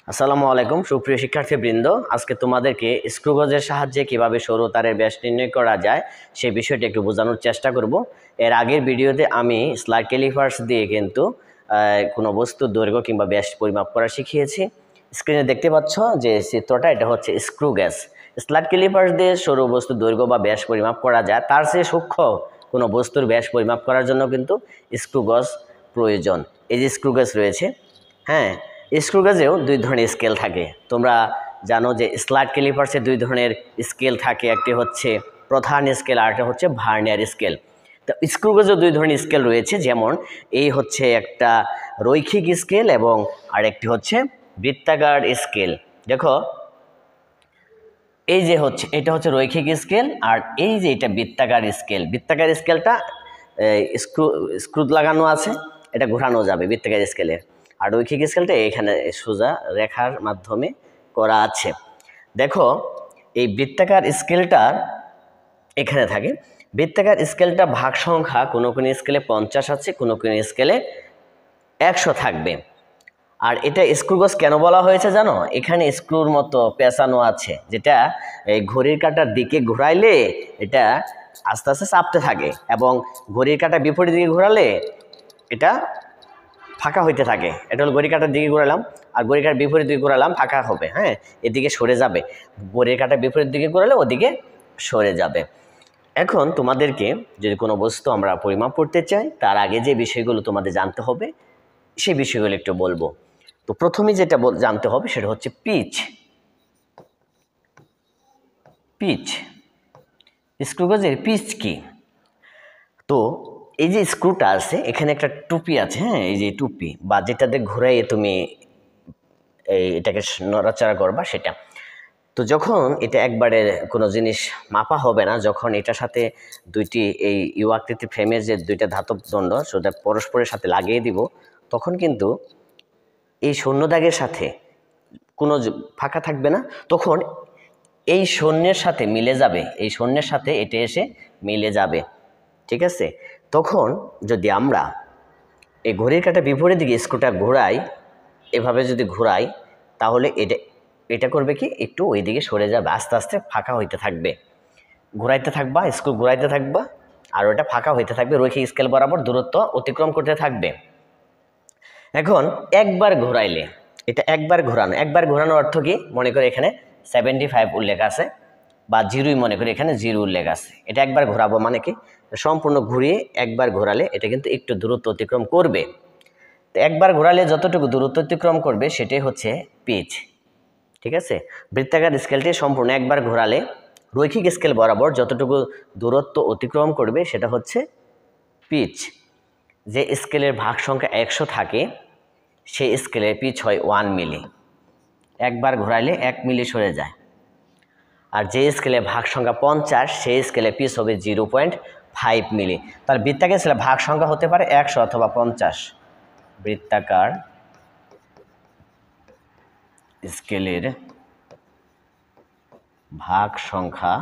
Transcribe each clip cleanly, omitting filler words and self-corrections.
আসসালামু আলাইকুম সুপ্রিয় শিক্ষার্থীবৃন্দ, আজকে তোমাদেরকে স্ক্রু গজের সাহায্যে কিভাবে সরু তারের ব্যাস নির্ণয় করা যায় সেই বিষয়টি একটু বোঝানোর চেষ্টা করব। এর আগের ভিডিওতে আমি স্লাইড ক্যালিপার্স দিয়ে কিন্তু কোনো বস্তুর দৈর্ঘ্য কিংবা ব্যাস পরিমাপ করা শিখিয়েছি। স্ক্রিনে দেখতে পাচ্ছ যে চিত্রটা, এটা হচ্ছে স্ক্রু গেজ। স্লাইড ক্যালিপার্স দিয়ে সরু বস্তুর দৈর্ঘ্য বা ব্যাস পরিমাপ করা যায়, তার চেয়ে সূক্ষ্ম কোনো বস্তুর ব্যাস পরিমাপ করার জন্য কিন্তু স্ক্রু গজ প্রয়োজন। এই যে স্ক্রু গেজ রয়েছে, হ্যাঁ, স্ক্রু গেজেও দুই ধরনের স্কেল থাকে। তোমরা জানো যে স্লাইড ক্যালিপার্সে দুই ধরনের স্কেল থাকে, একটি হচ্ছে প্রধান স্কেল আর একটা হচ্ছে ভার্নিয়ার স্কেল। তো স্ক্রু গেজেও দুই ধরনের স্কেল রয়েছে, যেমন এই হচ্ছে একটা রৈখিক স্কেল এবং আরেকটি হচ্ছে বৃত্তাকার স্কেল। দেখো, এই যে হচ্ছে এটা হচ্ছে রৈখিক স্কেল আর এই যে এটা বৃত্তাকার স্কেল। বৃত্তাকার স্কেলটা স্ক্রু লাগানো আছে, এটা ঘোরানো যাবে বৃত্তাকার স্কেলে। আর রৈখিক স্কেলটা এখানে সোজা রেখার মাধ্যমে করা আছে। দেখো, এই বৃত্তাকার স্কেলটা এখানে থাকে। বৃত্তাকার স্কেলটা ভাগ সংখ্যা কোনো কোনো স্কেলে 50 আছে, কোনো কোনো স্কেলে 100 থাকবে। আর এটা স্ক্রু গজ কেন বলা হয়েছে জানো? এখানে স্ক্রুর মতো পেঁচানো আছে, যেটা এই ঘড়ির কাঁটার দিকে ঘোরাইলে এটা আস্তে আস্তে চাপতে থাকে এবং ঘড়ির কাঁটা বিপরীত দিকে ঘোরালে এটা ফাঁকা হইতে থাকে। এটা হলো ঘড়ির কাঁটার দিকে ঘোরালাম আর ঘড়ির কাঁটার বিপরীত দিকে ঘোরালাম, ফাঁকা হবে। হ্যাঁ, এদিকে সরে যাবে। ঘড়ির কাঁটার বিপরীত দিকে ঘোরালে ওদিকে সরে যাবে। এখন তোমাদেরকে যদি কোনো বস্তু আমরা পরিমাপ করতে চাই, তার আগে যে বিষয়গুলো তোমাদের জানতে হবে সেই বিষয়গুলো একটু বলবো। তো প্রথমে যেটা জানতে হবে সেটা হচ্ছে পিচ। পিচ, স্ক্রু গজের পিচ কি? তো এই যে স্ক্রুটা আছে, এখানে একটা টুপি আছে। হ্যাঁ, এই যে টুপি বা যেটাতে ঘুরাইয়ে তুমি এটাকে নড়াচড়া করবা সেটা। তো যখন এটা একবারে কোনো জিনিস মাপা হবে না, যখন এটার সাথে দুইটি এই ইউ আকৃতি ফ্রেমের যে দুইটা ধাতব দণ্ড সেটা পরস্পরের সাথে লাগিয়ে দিব, তখন কিন্তু এই শূন্য দাগের সাথে কোনো ফাঁকা থাকবে না। তখন এই শূন্যের সাথে মিলে যাবে, এই শূন্যের সাথে এটা এসে মিলে যাবে। ঠিক আছে? তখন যদি আমরা এই ঘড়ির কাঁটা বিপরীত দিকে স্ক্রুটা ঘোরাই, এভাবে যদি ঘোরাই, তাহলে এটা করবে কি, একটু ওই দিকে সরে যাবে, আস্তে আস্তে ফাঁকা হইতে থাকবে। ঘোরাইতে থাকবা, স্ক্রু ঘোরাইতে থাকবা আর ওটা ফাঁকা হইতে থাকবে, রৈখিক স্কেল বরাবর দূরত্ব অতিক্রম করতে থাকবে। এখন একবার ঘোরাইলে, এটা একবার ঘোরানোর অর্থ কি? মনে করে এখানে 75 উল্লেখ আছে বা জিরোই মনে করি এখানে 0 উল্লেখ আছে। এটা একবার ঘোরাবো মানে কি, সম্পূর্ণ ঘুরিয়ে একবার ঘোরালে এটা কিন্তু একটু দূরত্ব অতিক্রম করবে। তো একবার ঘোরালে যতটুকু দূরত্ব অতিক্রম করবে সেটাই হচ্ছে পিচ। ঠিক আছে? বৃত্তাকার স্কেলটি সম্পূর্ণ একবার ঘোরালে রৈখিক স্কেল বরাবর যতটুকু দূরত্ব অতিক্রম করবে সেটা হচ্ছে পিচ। যে স্কেলের ভাগ সংখ্যা 100 থাকে সেই স্কেলের পিচ হয় 1 মিলি। একবার ঘোরাইলে 1 মিলি সরে যায়। আর যে স্কেলে ভাগ সংখ্যা 50 সেই স্কেলে পিচ হবে 0.5 মিলি। তার বৃত্তাকার স্কেলে ভাগ সংখ্যা হতে পারে 100 অথবা 50। বৃত্তাকার স্কেলের ভাগ সংখ্যা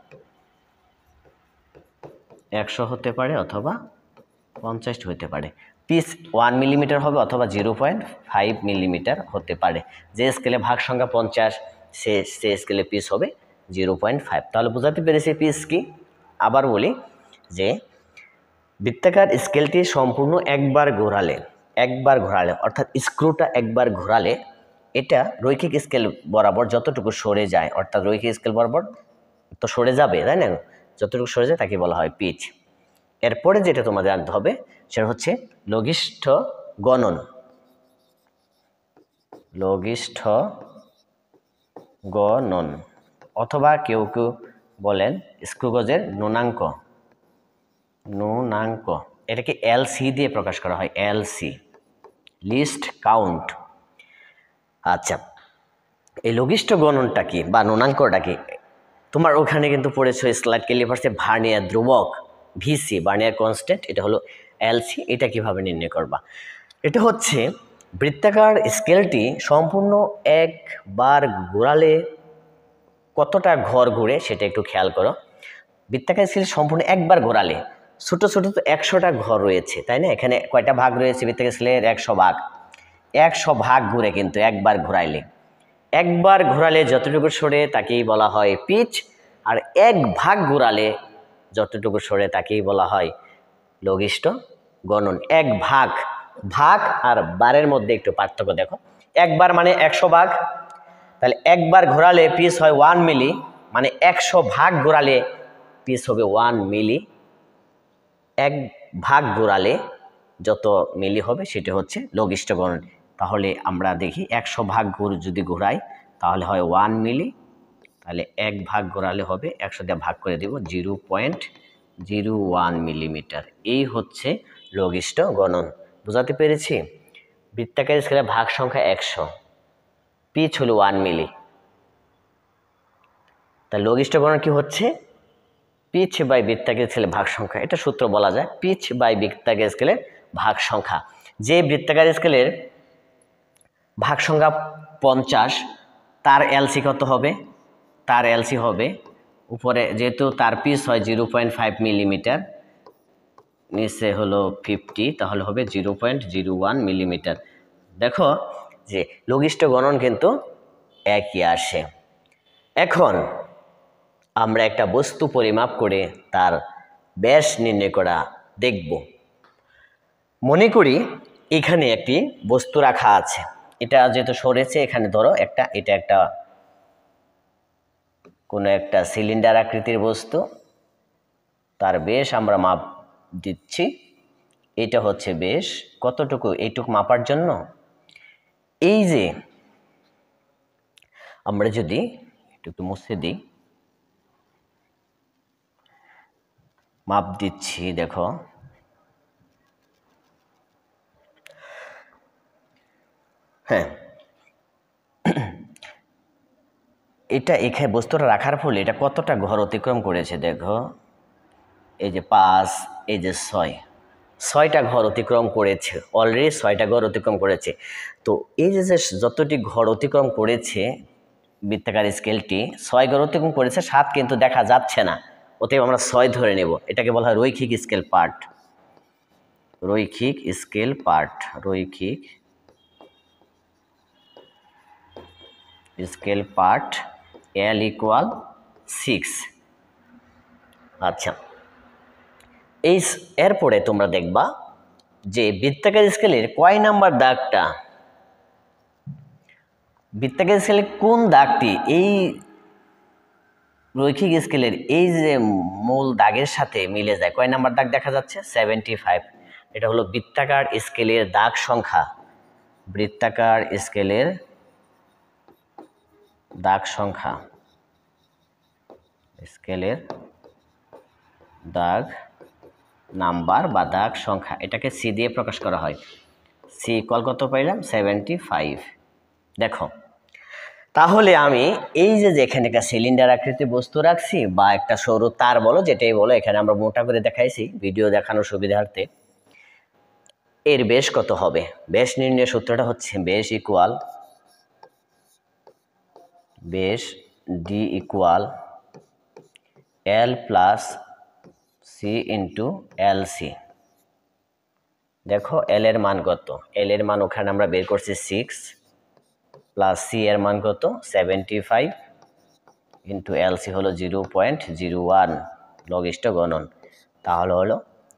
100 হতে পারে অথবা 50 হতে পারে। পিচ 1 মিলিমিটার হবে অথবা 0.5 মিলিমিটার হতে পারে। যে স্কেলে ভাগ সংখ্যা 50 সে স্কেলে পিচ হবে 0.5। তাহলে বোঝাতে পেরেছি পিচ কি? আবার বলি যে বৃত্তাকার স্কেলটি সম্পূর্ণ একবার ঘোরালে অর্থাৎ স্ক্রুটা একবার ঘোরালে এটা রৈখিক স্কেল বরাবর যতটুকু সরে যায়, অর্থাৎ রৈখিক স্কেল বরাবর তো সরে যাবে, তাই না? যতটুকু সরে যায় তাকে বলা হয় পিচ। এরপরে যেটা তোমাদের জানতে হবে সেটা হচ্ছে লঘিষ্ঠ গণন। লঘিষ্ঠ গণন অথবা কেউ কেউ বলেন স্ক্রু গজের ন্যূনাঙ্ক। এটাকে এলসি দিয়ে প্রকাশ করা হয়, এলসি, লিস্ট কাউন্ট। আচ্ছা, এই লঘিষ্ঠ গণনটা কি বা ন্যূনাঙ্কটা কি? তোমার ওখানে কিন্তু পড়েছো স্লাইড ক্যালিপার্সে ভার্নিয়ার ধ্রুবক, ভিসি, ভার্নিয়ার কনস্ট্যান্ট, এটা হলো এলসি। এটা কিভাবে নির্ণয় করবা? এটা হচ্ছে বৃত্তাকার স্কেলটি সম্পূর্ণ একবার ঘোরালে কতটা ঘর ঘুরে সেটা একটু খেয়াল করো। বৃত্তাকার স্কেল সম্পূর্ণ একবার ঘোরালে ছোট ছোট তো 100টা ঘর রয়েছে, তাই না? এখানে কয়টা ভাগ রয়েছে বৃত্তাকার স্কেলের? 100 ভাগ। 100 ভাগ ঘুরে কিন্তু একবার ঘোরাইলে একবার ঘোরালে যতটুকু সরে তাকেই বলা হয় পিচ, আর এক ভাগ ঘোরালে যতটুকু সরে তাকেই বলা হয় লঘিষ্ঠ গণন। এক ভাগ, ভাগ আর বারের মধ্যে একটু পার্থক্য দেখো। একবার মানে 100 ভাগ, তাহলে একবার ঘোরালে পিচ হয় 1 মিলি, মানে 100 ভাগ ঘোরালে পিচ হবে 1 মিলি। এক ভাগ ঘোরালে যত মিলি হবে সেটা হচ্ছে লঘিষ্ঠ গণন। তাহলে আমরা দেখি 100 ভাগ যদি ঘোরাই তাহলে হয় 1 মিলি, তাহলে এক ভাগ ঘোরালে হবে 100 দিয়ে ভাগ করে দেব 0.01 মিলিমিটার। এই হচ্ছে লঘিষ্ঠ গণন। বুঝাতে পেরেছি? বৃত্তাকার স্কেলের ভাগ সংখ্যা 100, পিচ হলো 1 মিলি। তা লঘিষ্ঠ গণন কি হচ্ছে? পিচ বাই বৃত্তাকার স্কেলের ভাগ সংখ্যা, এটা সূত্র বলা যায় পিচ বাই বৃত্তাকার স্কেলের ভাগ সংখ্যা। যে বৃত্তাকার স্কেলের ভাগ সংখ্যা 50, তার এলসি কত হবে? তার এলসি হবে উপরে, যেহেতু তার পিচ হয় 0.5 মিলিমিটার, নিচে হলো 50, তাহলে হবে 0.01 মিলিমিটার। দেখো যে লঘিষ্ঠ গণন কিন্তু একই আসে। এখন আমরা একটা বস্তু পরিমাপ করে তার ব্যাস নির্ণয় করা দেখব। মনে করি এখানে একটি বস্তু রাখা আছে, এটা যেহেতু সরেছে, এখানে ধরো এটা একটা কোনো একটা সিলিন্ডার আকৃতির বস্তু, তার ব্যাস আমরা মাপ দিচ্ছি। এটা হচ্ছে ব্যাস কতটুকু, এইটুকু মাপার জন্য এই যে আমরা যদি একটু মুছে দিই, মাপ দিচ্ছি, দেখো হ্যাঁ, এটা এখানে বস্তুটা রাখার ফলে এটা কতটা ঘর অতিক্রম করেছে দেখো। এই যে 5, এই যে 6টা ঘর অতিক্রম করেছে, অলরেডি 6টা ঘর অতিক্রম করেছে। তো এই যে যতটি ঘর অতিক্রম করেছে বৃত্তাকার স্কেলটি 6 ঘর অতিক্রম করেছে, 7 কিন্তু দেখা যাচ্ছে না, অতএব আমরা 6 ধরে নেব। এটাকে বলা হয় রৈখিক স্কেল পার্ট। রৈখিক স্কেল পার্ট, রৈখিক স্কেল পার্ট L = 6। আচ্ছা, এরপরে তোমরা দেখবা যে বৃত্তাকার স্কেলের কয় নাম্বার দাগটা, বৃত্তাকার স্কেলের কোন দাগটি এই রৈখিক স্কেলের এই যে মূল দাগের সাথে মিলে যায়। কয় নাম্বার দাগ দেখা যাচ্ছে? 75। এটা হলো বৃত্তাকার স্কেলের দাগ সংখ্যা। বৃত্তাকার স্কেলের দাগ সংখ্যা, স্কেলের দাগ নাম্বার বা দাগ সংখ্যা, এটাকে সি দিয়ে প্রকাশ করা হয়। সি = কত পাইলাম? 75। দেখো তাহলে আমি এই যে এখানে একটা সিলিন্ডার আকৃতির বস্তু রাখছি বা একটা সরু তার বলো, যেটাই বলো, এখানে আমরা মোটা করে দেখাইছি ভিডিও দেখানোর সুবিধার্থে। এর ব্যাস কত হবে? ব্যাস নির্ণয়ের সূত্রটা হচ্ছে ব্যাস D = L + C × LC। দেখো L এর মান কত? L এর মান ওখানে আমরা বের করছি 6, প্লাস C এর মান কত? 75 ইন্টু LC হলো 0.01 লঘিষ্ঠ গণন, তাহলে হলো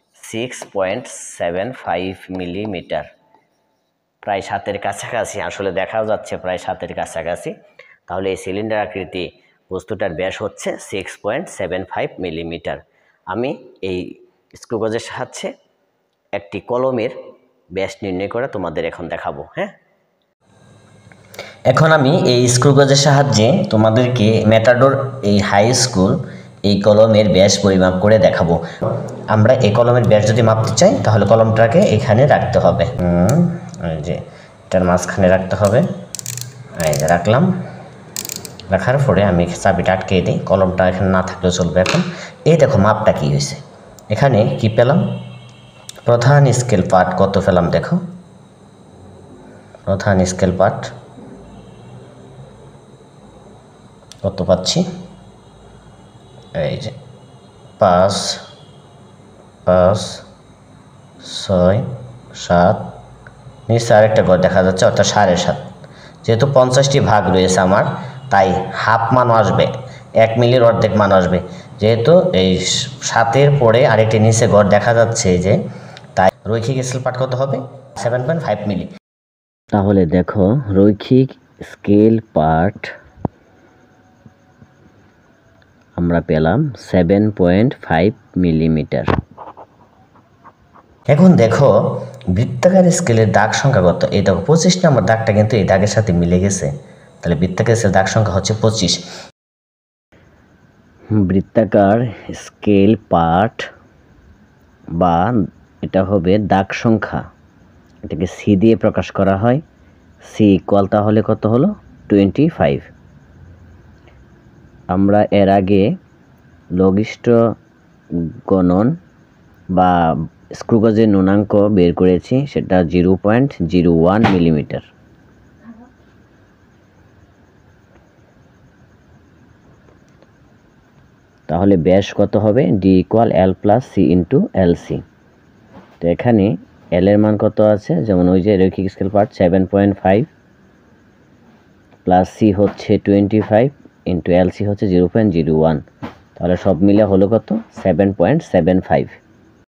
6.75 মিলিমিটার, প্রায় 7-এর কাছাকাছি। আসলে দেখাও যাচ্ছে প্রায় 7-এর কাছাকাছি। তাহলে এই সিলিন্ডার আকৃতি বস্তুটার ব্যাস হচ্ছে 6.75 মিলিমিটার। আমি এই স্ক্রুগজের সাহায্যে একটি কলমের ব্যাস নির্ণয় করে তোমাদের এখন দেখাবো। হ্যাঁ, এখন আমি এই স্ক্রুগজের সাহায্যে তোমাদেরকে ম্যাটাডোর এই হাই স্কুল এই কলমের ব্যাস পরিমাপ করে দেখাবো। আমরা এই কলমের ব্যাস যদি মাপতে চাই তাহলে কলমটাকে এখানে রাখতে হবে, এই যে এটার মাঝখানে রাখতে হবে। এই যে রাখলাম, রাখার পরে আমি চাবিটা আটকে দিই, কলমটা এখানে না থাকলেও চলবে। এখন এই দেখো মাপটা কি হয়েছে, এখানে কি পেলাম? প্রধান স্কেল পার্ট কত পেলাম দেখো। প্রধান স্কেল পার্ট কত পাচ্ছি? এই যে 5, 6, 7, নিচে আরেকটা ঘর দেখা যাচ্ছে, অর্থাৎ 7.5। যেহেতু 50টি ভাগ রয়েছে আমার, তাই হাফ মানও আসবে, 1 মিলির অর্ধেক মান আসবে। যেহেতু এই 7-এর পরে আরেকটি নিচে ঘর দেখা যাচ্ছে যে, তাই রৈখিক স্কেল পার্ট কত হবে? 7.5 মিলি। তাহলে দেখো রৈখিক স্কেল পার্ট আমরা পেলাম 7.5 মিলিমিটার। এখন দেখো বৃত্তাকার স্কেলের দাগ সংখ্যা কত? এই দেখো 25 নম্বর দাগটা কিন্তু এই দাগের সাথে মিলে গেছে, তাহলে বৃত্তাকার স্কেলের দাগ সংখ্যা হচ্ছে 25। বৃত্তাকার স্কেল পার্ট বা এটা হবে দাগ সংখ্যা, এটাকে সি দিয়ে প্রকাশ করা হয়। সি ইকুয়াল তাহলে কত হলো? 25। আমরা এর আগে লঘিষ্ঠ গণন বা স্ক্রু গজের ন্যূনাঙ্ক বের করেছি, সেটা 0.01 মিলিমিটার। তাহলে ব্যাস কত হবে? D equal L plus C into L C. তো এখানে এল এর মান কত আছে? যেমন ওই যে রৈখিক স্কেল পার্ট 7.5 প্লাস সি হচ্ছে 25 ইন্টু এল সি হচ্ছে 0.01, তাহলে সব মিলে হলো কত? 7.75।